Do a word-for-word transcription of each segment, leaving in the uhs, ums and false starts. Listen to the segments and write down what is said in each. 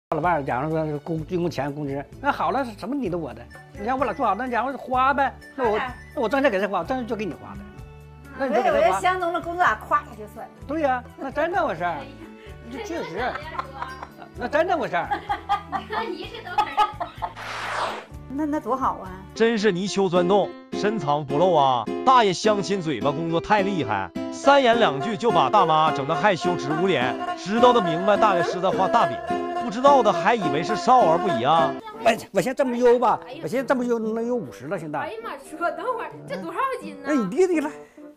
老伴儿，假如说是工军工钱工资，那好了，什么你都我的。你看我俩说好，那假如花呗，那我那我挣钱给他花，挣钱就给你花的。那你就给他花。 我觉得相中了工作，咵一下就算了。 对呀、啊，那真那回事儿，这确实，那真那回事儿。 你是都承认。 那那多好啊！ 真是泥鳅钻洞，深藏不露啊！大爷相亲嘴巴工作太厉害，三言两句就把大妈整得害羞直捂脸。知道的明白大爷是在画大饼，不知道的还以为是少儿不宜啊！ 我我现在这么优吧，我现在这么优能有五十了，现在。 哎呀妈，说等会儿这多少斤呢？ 那你别提了，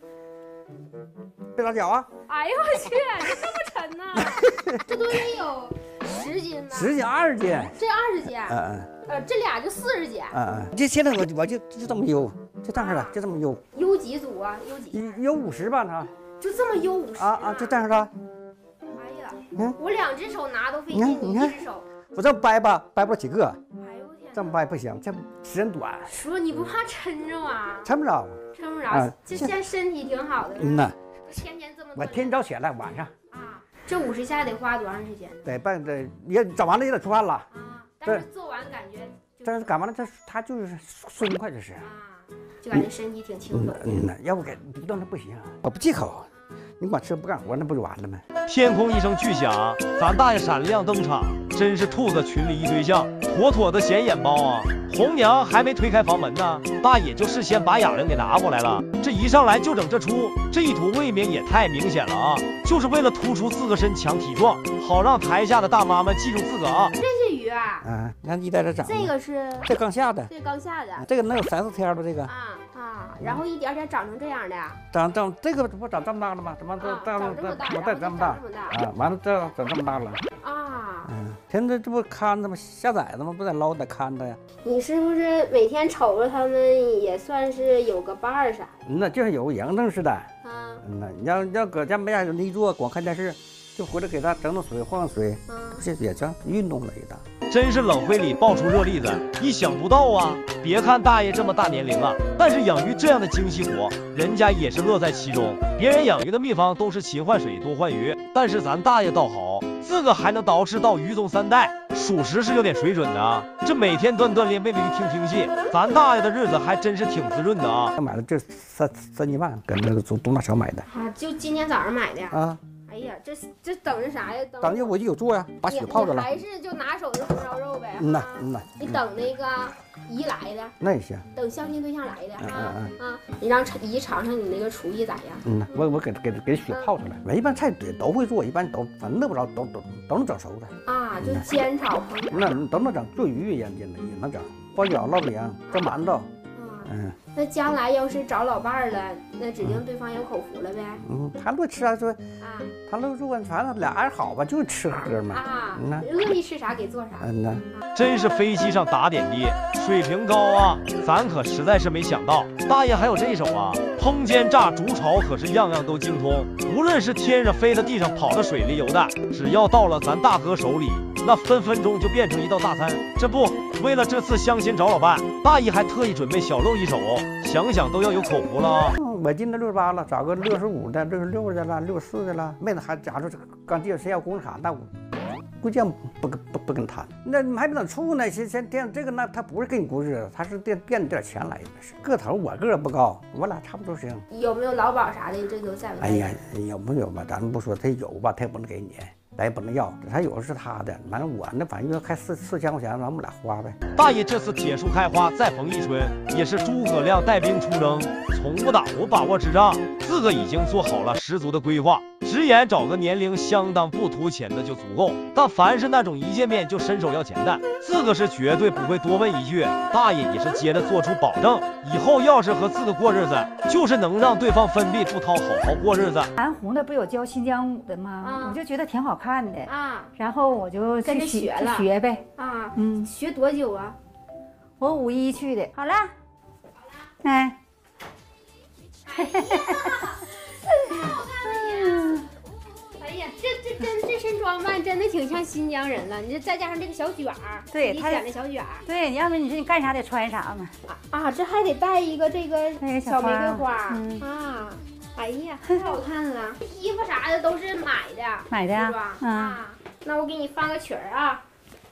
别打脚啊！ 哎呦我去，这这么沉呢？这都得有十斤呢。 十斤二十斤。 这二十斤。 嗯嗯。 呃，这俩就四十斤。 嗯嗯。这现在我我就就这么优，就这样了，就这么优。 优几组啊？优几？ 有五十吧，他。 就这么优五十。 啊啊，就这样了。 哎呀， 你看我两只手拿都费劲，你一只手。 我这么掰吧，掰不了几个。 哎呦我天！ 这么掰不行，这时间短。 说你不怕抻着吗？ 抻不着。 抻不着，就现在身体挺好的。 嗯呐。 天天这么。 我天早起来，晚上。 啊，这五十下得花多长时间？ 得办得也整完了也得出汗了。 啊，但是做完感觉。 但是干完了，他他就是松快，就是。 啊，就感觉身体挺轻松。 嗯呐，要不给不动那不行，我不忌口。你管吃不干活，那不就完了吗？ 天空一声巨响，咱大爷闪亮登场，真是兔子群里一对象，妥妥的显眼包啊！红娘还没推开房门呢，大爷就事先把哑铃给拿过来了。这一上来就整这出，这一图未免也太明显了啊！就是为了突出自个身强体壮，好让台下的大妈们记住自个啊！ 这是鱼啊！ 啊，你看一在这长。 这个是这刚下的。 这刚下的。 这个能有三四天了，这个。 啊啊，然后一点点长成这样的。 长长这个不长这么大了吗？怎么这长这么大？ 我再这么大啊！完了这长这么大了。 啊。 嗯，现在这不看着吗？下崽子吗？不得捞得看着呀。 你是不是每天瞅着他们也算是有个伴儿啥的？ 那就是有营生似的。 啊。 嗯呐，你要要搁家没啥有一坐，光看电视，就回来给他整整水换换水，这也叫运动了一档。 真是冷灰里爆出热例子，意想不到啊！别看大爷这么大年龄了，但是养鱼这样的精细活，人家也是乐在其中。别人养鱼的秘方都是勤换水多换鱼，但是咱大爷倒好，自个还能捯饬到鱼宗三代，属实是有点水准的啊！这每天锻锻炼，为了鱼听听戏，咱大爷的日子还真是挺滋润的啊！ 买了这三三几万，跟那个东东大桥买的啊，就今天早上买的啊。 哎呀，这这等着啥呀？等等着我就有做呀，把血泡着了。 还是就拿手的红烧肉呗。 嗯呐，嗯呐。 你等那个姨来的。 那也行。 等相亲对象来的。 嗯嗯嗯。啊，你让姨尝尝你那个厨艺咋样？ 嗯呐，我我给给给血泡出来。我一般菜都会做，一般都反正饿不着都都都能整熟的。 啊，就煎炒烹。 那都能整，做鱼也也也能整，包饺、烙饼、蒸馒头。嗯， 那将来要是找老伴儿了，那指定对方有口福了呗。 嗯，他乐吃啊，说啊， 他乐做，反正俩人好吧，就是吃喝嘛。 啊，嗯乐意吃啥给做啥。 嗯呐， 真是飞机上打点滴，水平高啊！咱可实在是没想到，大爷还有这手啊！烹煎炸煮炒可是样样都精通，无论是天上飞的、地上跑的、水里游的，只要到了咱大哥手里，那分分钟就变成一道大餐。这不，为了这次相亲找老伴，大爷还特意准备小露一手，想想都要有口福了啊！ 嗯，我今年六十八了，找个六十五的、六十六的了、六十四的了，妹子还假如刚介绍谁要工资卡，那我估计不不不不跟谈，那还没等处呢，先先垫这个那他不是给你过日子，他是垫垫点钱来的，是个头我个儿不高，我俩差不多行。 有没有劳保啥的？这都在不在？ 哎呀，有没有吧？咱们不说他有吧，他也不能给你。咱也不能要，他有的是他的，完了我那反正要开四四千块钱，咱们俩花呗。 大爷这次铁树开花再逢一春，也是诸葛亮带兵出征，从不打无把握之仗，自个已经做好了十足的规划。直言找个年龄相当不图钱的就足够，但凡是那种一见面就伸手要钱的，自个是绝对不会多问一句。大爷也是接着做出保证，以后要是和自个过日子，就是能让对方分泌不掏，好好过日子。 韩红的不有教新疆舞的吗？ 啊、 我就觉得挺好看的啊， 然后我就跟着学了学呗。 啊，嗯，学多久啊？ 我五一去的。好了，好了，哎。 哎呀，太好看了呀！哎呀，这这真这身装扮真的挺像新疆人了。你这再加上这个小卷儿， 对， 你剪的小卷儿， 对，你要不你说你干啥得穿啥嘛？ 啊啊，这还得带一个这个小玫瑰花、 嗯、 啊！哎呀，太好看了！衣服啥的都是买的， 买的是吧？ 嗯、 啊，那我给你放个曲儿啊。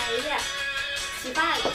哎呀，起饭了。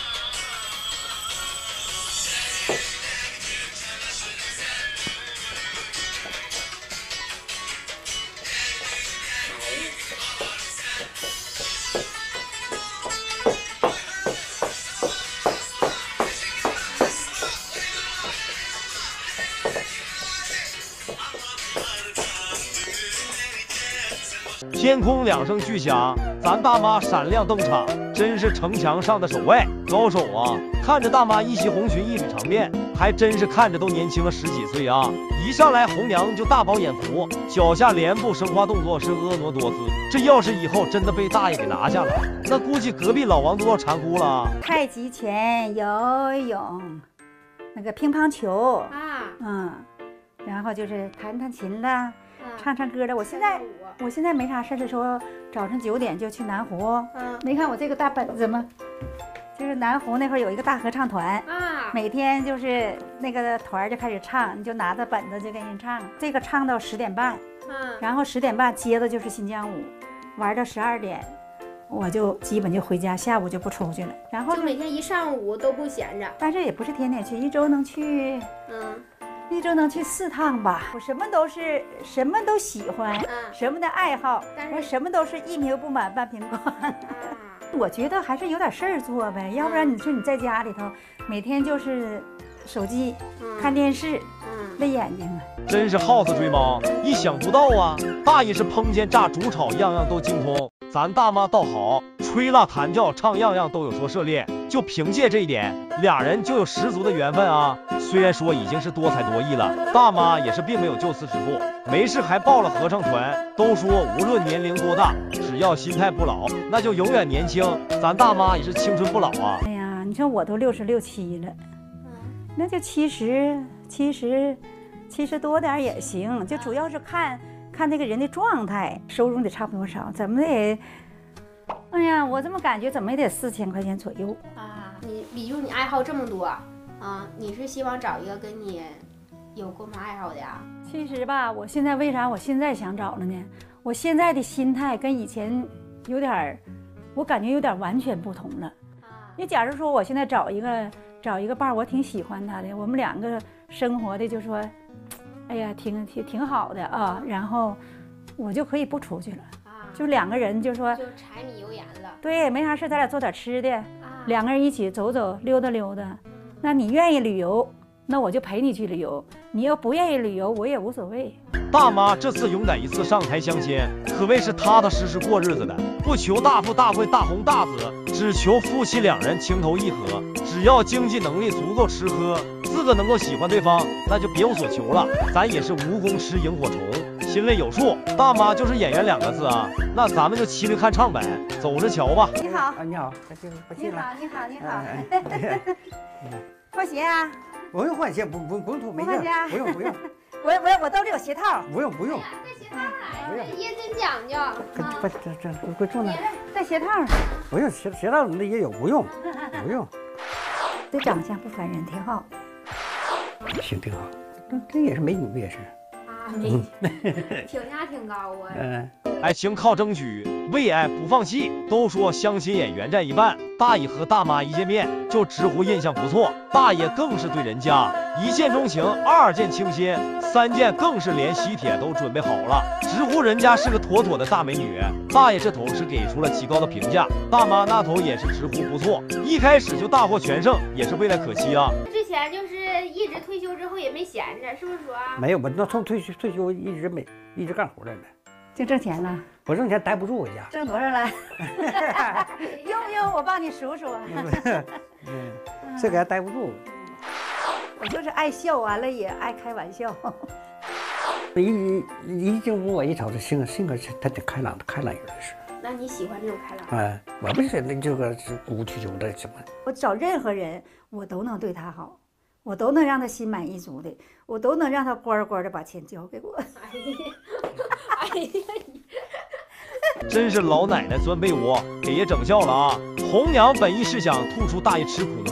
天空两声巨响，咱大妈闪亮登场，真是城墙上的守卫高手啊！看着大妈一袭红裙一缕长辫，还真是看着都年轻了十几岁啊！一上来红娘就大饱眼福，脚下连步生花动作是婀娜多姿。这要是以后真的被大爷给拿下了，那估计隔壁老王都要馋哭了。 太极拳、游泳，那个乒乓球啊， 嗯，然后就是弹弹琴啦。唱唱歌的，我现在我现在没啥事的时候，早上九点就去南湖。嗯，没看我这个大本子吗？就是南湖那会儿有一个大合唱团啊，每天就是那个团就开始唱，你就拿着本子就跟人唱，这个唱到十点半，嗯，然后十点半接的就是新疆舞，玩到十二点，我就基本就回家，下午就不出去了。然后就每天一上午都不闲着， 但是也不是天天去，一周能去，嗯。一周能去四趟吧，我什么都是什么都喜欢，嗯、什么的爱好，我什么都是一瓶不满半瓶灌。嗯、我觉得还是有点事儿做呗，要不然你说你在家里头，每天就是手机、嗯、看电视，嗯，累眼睛了。 真是耗子追猫，意想不到啊！大爷是烹煎炸煮炒样样都精通，咱大妈倒好，吹辣弹跳唱样样都有所涉猎。就凭借这一点，俩人就有十足的缘分啊！虽然说已经是多才多艺了，大妈也是并没有就此止步，没事还报了合唱团。都说无论年龄多大，只要心态不老，那就永远年轻。咱大妈也是青春不老啊！ 哎呀，你说我都六十六七了，那就七十七十七十多点也行，就主要是看看那个人的状态，收入得差不多少，怎么得。哎呀，我这么感觉怎么也得四千块钱左右啊！你比如你爱好这么多啊，你是希望找一个跟你有共同爱好的呀？ 其实吧，我现在为啥我现在想找了呢？我现在的心态跟以前有点，我感觉有点完全不同了。啊，你假如说我现在找一个找一个伴儿，我挺喜欢他的，我们两个生活的就说，哎呀，挺挺挺好的啊，然后我就可以不出去了。就两个人就说就柴米油盐了， 对，没啥事咱俩做点吃的，啊、两个人一起走走溜达溜达。嗯、那你愿意旅游，那我就陪你去旅游；你要不愿意旅游，我也无所谓。 大妈这次勇敢一次上台相亲，可谓是踏踏实实过日子的，不求大富大贵大红大紫，只求夫妻两人情投意合。只要经济能力足够吃喝，自个能够喜欢对方，那就别无所求了。咱也是蜈蚣吃萤火虫。心里有数，大妈就是演员两个字啊，那咱们就骑驴看唱呗，走着瞧吧。 你好， 啊，你好， 你好，你好，你好，换鞋啊？ 不用换鞋，不不不用脱，没事，不用不用。 我我我兜里有鞋套。 不用不用。 带鞋套来，爷真讲究。 不这这快坐那。 带鞋套。 不用鞋鞋套那也有，不用不用。 这长相不烦人，挺好。 行，挺好。这这也是美女，也是。 嗯，评价挺高啊。 嗯， 爱情靠争取，为爱不放弃。都说相亲演员占一半，大爷和大妈一见面就直呼印象不错，大爷更是对人家一见钟情，二见倾心，三见更是连喜帖都准备好了，直呼人家是个妥妥的大美女。大爷这头是给出了极高的评价，大妈那头也是直呼不错，一开始就大获全胜，也是未来可期啊。 之前就是一直退休之后也没闲着，是不是说？ 没有，我那从退休退休一直没一直干活来了， 净挣钱了。 不挣钱待不住回家。 挣多少了？用不用我帮你数数？ 嗯，这个还待不住。 我就是爱笑，完了也爱开玩笑。 一一进屋我一瞅，这性格性格是他挺开朗的，开朗人是。 那你喜欢这种开朗？ 哎，我不是那这个是鼓鼓秋秋的什么。 我找任何人，我都能对他好，我都能让他心满意足的，我都能让他乖乖的把钱交给我。哎呀， 哎呀， 真是老奶奶钻被窝，给爷整笑了啊！红娘本意是想吐出大爷吃苦能干，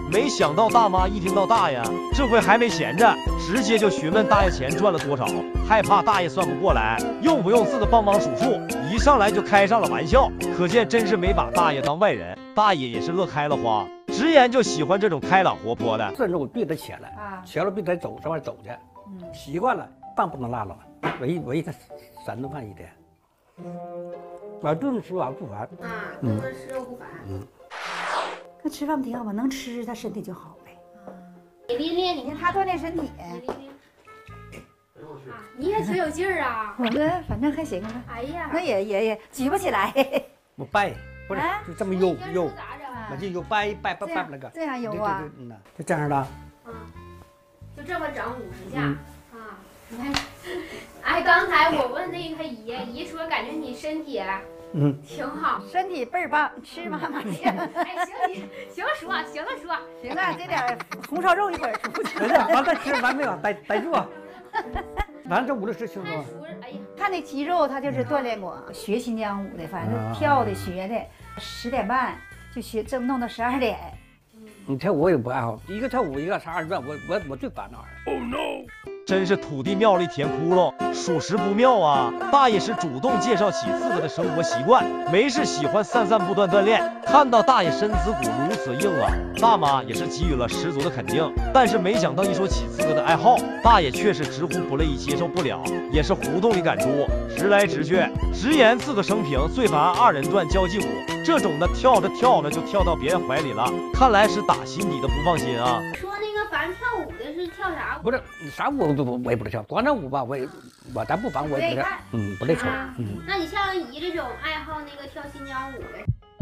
没想到大妈一听到大爷，这回还没闲着，直接就询问大爷钱赚了多少，害怕大爷算不过来，用不用自个帮忙数数，一上来就开上了玩笑，可见真是没把大爷当外人。大爷也是乐开了花，直言就喜欢这种开朗活泼的。 这肉必须得切了， 啊， 切了必须得走上面走去， 嗯， 习惯了，饭不能落了，唯唯一的三顿饭一天，我顿吃完不烦。 啊，顿顿吃肉不烦。 嗯， 那吃饭不挺好吗？能吃，他身体就好呗。 你练练，你你看他锻炼身体， 你练练。啊，你也挺有劲儿啊！ 我们反正还行吧。 哎呀， 那也也也举不起来。 我掰，不是啊就这么悠悠， 咋整？ 我就悠掰掰掰这样掰那个， 这样游对啊对？对，嗯呐，就这样的。 嗯，就这么整五十下嗯啊！你看，哎，刚才我问那个姨，姨说感觉你身体嗯， 挺好。 身体倍儿棒，吃嘛嘛香。 哎，行你行说，行了说， 行了，这点红烧肉一会儿出去。 完了完了，吃完没有？逮逮住。完了这五六十轻松。 看熟，哎呀， 看那肌肉，他就是锻炼过，学新疆舞的，反正跳的学的，十点半就学，正弄到十二点。 你跳舞我也不爱好，一个跳舞一个唱二段，我我我最烦那玩意儿。Oh no！ 真是土地庙里填窟窿，属实不妙啊！大爷是主动介绍起自个的生活习惯，没事喜欢散散步锻锻炼。看到大爷身子骨如此硬朗，大妈也是给予了十足的肯定。但是没想到一说起自个的爱好，大爷却是直呼不乐意，接受不了，也是胡动里赶出，直来直去，直言自个生平最烦二人转交际舞，这种的跳着跳着就跳到别人怀里了，看来是打心底的不放心啊。 说那个烦跳舞的是跳啥舞？ 不是啥舞我我我也不能跳，广场舞吧，我也我咱不烦我也不跳，嗯，不累瞅， 啊嗯。 那你像姨这种爱好那个跳新疆舞的，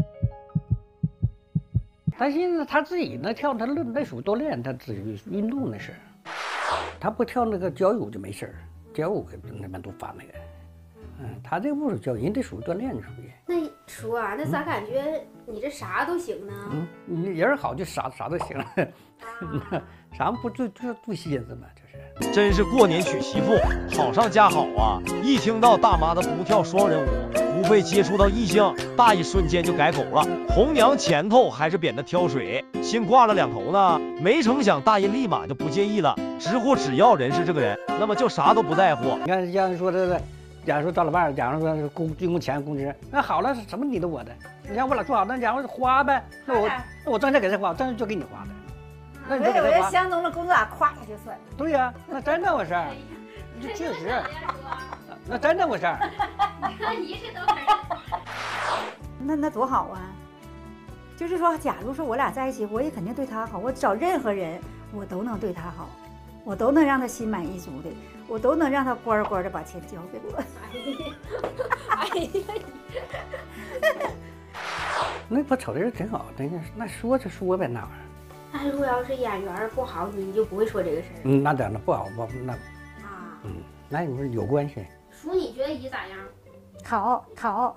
他现在他自己那跳，他那那属于锻炼，他自己运动那是。他不跳那个交谊舞就没事儿，交谊舞那边都烦那个。嗯，他这不是交谊，人这属于锻炼，属于。 那叔啊，那咋感觉你这啥都行呢？ 嗯，你人好就啥啥都行了， 啊啥不就就不心思嘛，这是。 真是过年娶媳妇，好上加好啊！一听到大妈的不跳双人舞，不会接触到异性，大爷瞬间就改口了。红娘前头还是扁的挑水，心挂了两头呢。没成想大爷立马就不介意了，直呼只要人是这个人，那么就啥都不在乎。 你看，像说这个，假如说赵老伴儿，假如说是工军工钱工资，那好了，是什么你的我的？你看我俩说好，那假如花呗，那我那我挣钱给他花，挣钱就给你花的。那你我有人就给他花。 相中了工作，咵他就算。 对呀、那真那回事儿，这确实，那真那回事儿。 姨是都承认。 那那多好啊！就是说，假如说我俩在一起，我也肯定对他好。我找任何人，我都能对他好，我都能让他心满意足的，我都能让他乖乖的把钱交给我。 哎呀， 那我瞅着人挺好，真是那说就说呗，那玩意儿。 那如果要是演员不好，你就不会说这个事儿嗯，那怎的不好？我那啊？ 嗯，那你说有关系？ 叔，你觉得姨咋样？ 好，好。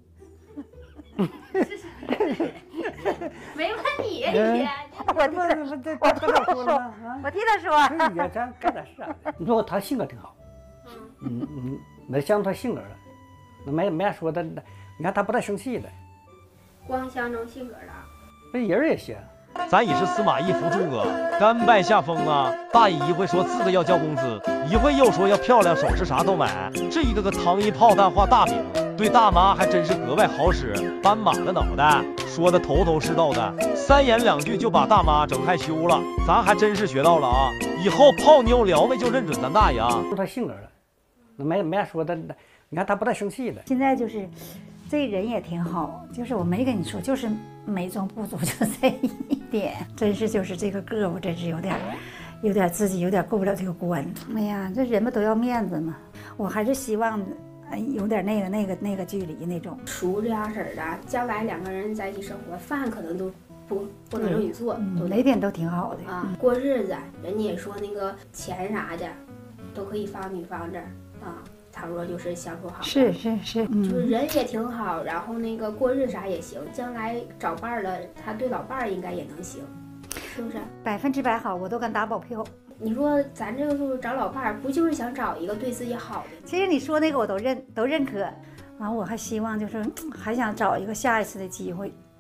没问你， 嗯姨。 我替他， 这这这这说了吗？ 我替他说。 可以呀，咱干点事啊。你说他性格挺好， 嗯， 嗯嗯，那像他性格了，那没没啥说的，你看他不带生气的， 光相中性格了。 那人也行。 咱也是司马懿扶诸葛，甘拜下风啊！大爷一会说自个要交工资，一会又说要漂亮首饰啥都买，这一个个糖衣炮弹画大饼，对大妈还真是格外好使，斑马的脑袋，说的头头是道的，三言两句就把大妈整害羞了，咱还真是学到了啊！以后泡妞撩妹就认准咱大爷啊！ 他性格了，那没没啥说的，你看他不带生气的。 现在就是，这人也挺好，就是我没跟你说，就是美中不足就这一点，真是就是这个个我真是有点，有点自己有点过不了这个关。哎呀，这人们都要面子嘛，我还是希望，哎，有点那个那个那个距离那种。 叔这样式儿的，将来两个人在一起生活，饭可能都不不能容易做， 嗯， 都哪点都挺好的啊，过日子，人家也说那个钱啥的，都可以放女方这儿啊。倘若就是相处好， 是是是，嗯， 就是人也挺好，然后那个过日啥也行，将来找伴儿了，他对老伴儿应该也能行，是不是？ 百分之百好，我都敢打保票。 你说咱这个岁数找老伴儿，不就是想找一个对自己好的？ 其实你说那个我都认都认可，完我还希望就是还想找一个下一次的机会。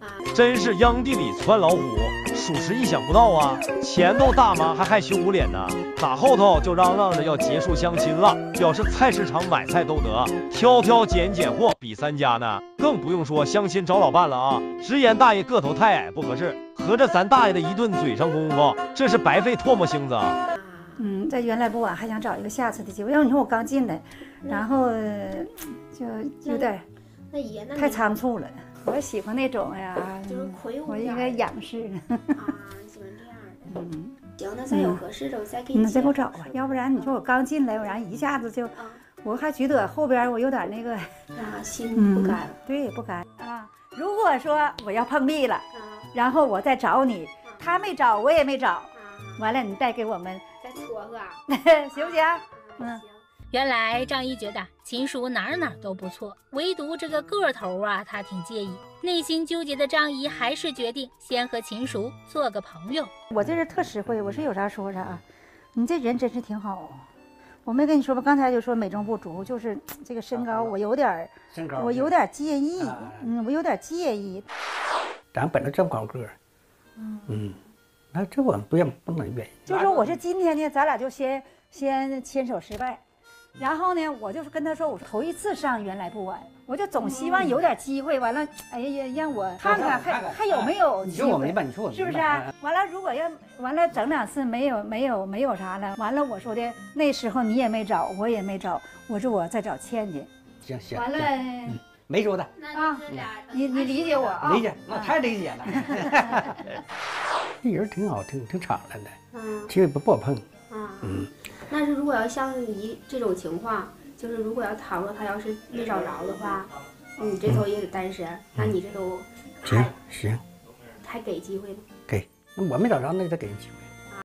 真是秧地里窜老虎，属实意想不到啊！前头大妈还害羞捂脸呢，打后头就嚷嚷着要结束相亲了，表示菜市场买菜都得挑挑拣拣货比三家呢，更不用说相亲找老伴了啊！直言大爷个头太矮不合适，合着咱大爷的一顿嘴上功夫，这是白费唾沫星子啊！ 嗯，在原来不晚，还想找一个下次的机会，要不你说我刚进来，然后就有点那爷那太仓促了。我喜欢那种呀， 就是魁梧我应该仰视的。 啊，喜欢这样的。嗯，行，那再有合适的，我再给你你再给我找吧，要不然你说我刚进来，然后一下子就，我还觉得后边我有点那个啊，心不甘。 对，不甘啊。如果说我要碰壁了，然后我再找你，他没找，我也没找，完了你再给我们再撮合， 行不行？ 嗯。 原来张姨觉得秦叔哪儿哪儿都不错，唯独这个个头啊，她挺介意。内心纠结的张姨还是决定先和秦叔做个朋友。 我这人特实惠，我是有啥说啥。你这人真是挺好。我没跟你说吧，刚才就说美中不足，就是这个身高我有点身高我有点介意，嗯，我有点介意。 咱本来这么高个儿，嗯嗯，那这我不愿不能愿意。 就说我是今天呢，咱俩就先先牵手失败。然后呢，我就是跟他说，我头一次上原来不晚，我就总希望有点机会。完了，哎呀，让我看看还还有没有机会。 你说我明白，你说我明白， 是不是啊？完了，如果要完了整两次没有没有没有啥了，完了我说的那时候你也没找，我也没找，我说我再找倩去。 行行。 完了， 没说的啊，你你理解我啊？ 理解，那太理解了。这人挺好，挺挺敞亮的，嗯，其实不不好碰，嗯。 但是如果要像你这种情况，就是如果要倘若他要是没找着的话，你这头也得单身，那你这头行行， 还给机会吗？ 给，那我没找着，那就得给人机会。